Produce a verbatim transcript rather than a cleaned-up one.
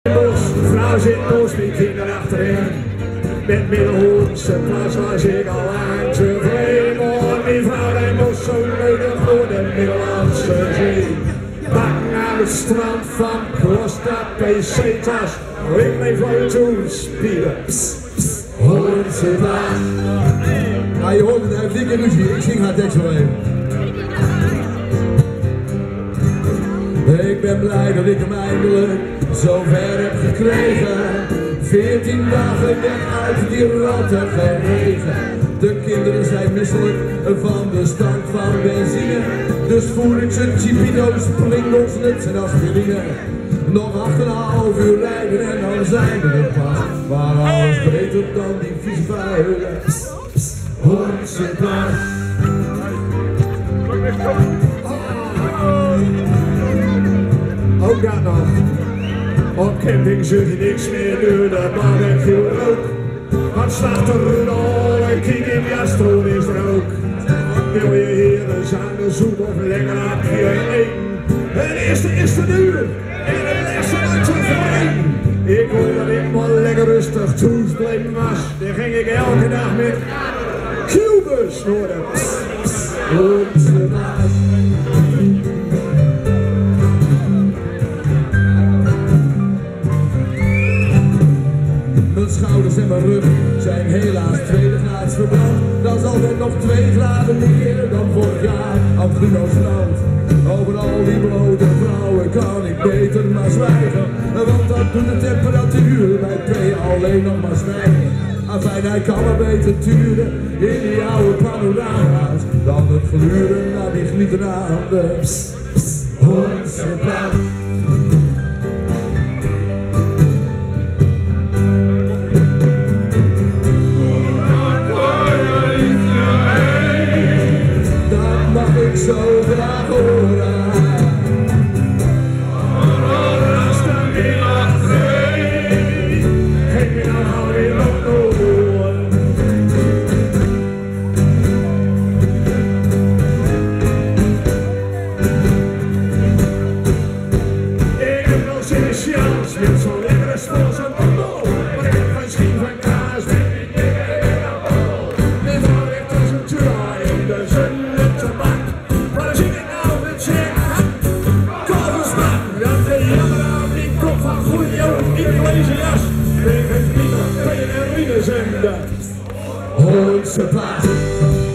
De vrouw zit los, mijn kinderen achterin. Met Middelhoekse plaats was ik al lang tevreden. Maar mijn vrouw die moest zo nodig voor de Middellandse Zee. Bang aan het strand van Costa Pesetas. Ik leef wel toe, spieren. Hollandse baas. Ja, je hoort het, hij heeft dikke ruzie. Ik zing haar tekst wel even. Ik ben blij dat ik hem eindelijk zo ver heb gekregen. Veertien dagen weg uit die rattige regen. De kinderen zijn misselijk van de stank van benzine. Dus voer ik ze chipido's, pringles, nuts en aspirine. Nog acht en een half uur rijden en dan zijn we er pas. Maar alles beter dan die vieze vuile Hollandse plaats. Ook dat nog. Op camping zul je niks meer doen, de barbecue rook. Wat slaat er rol en kijk in je stroom is rook. Wil je hier een zange zoet of lekker hapje eten? Het eerste is te duur en het laatste wordt te vreemd. Ik hoor dat ik maar lekker rustig toesbleven was. Dan ging ik elke dag met Cubus door de Hollandse baas. Mijn schouders en mijn rug zijn helaas tweede graads verbrand. Dat is altijd nog twee graden meer dan vorig jaar op Bruno's-land. Over al die blote vrouwen kan ik beter maar zwijgen. Want dat doet de temperatuur bij P alleen nog maar stijgen. Afijn, hij kan maar beter turen in die oude panorama's dan het gluren naar die glitterende Hollandse plaats. Zo graag horen. Als de middag vreemd, geef je dan alweer op door. Ik heb nog zin in chance met zo'n lekkere spons en bondel. Maar ik heb geen schien van kaas met die dikke en appel. Mijn vrouw ligt als een tura in de zon met tabak. Hollandse plaats.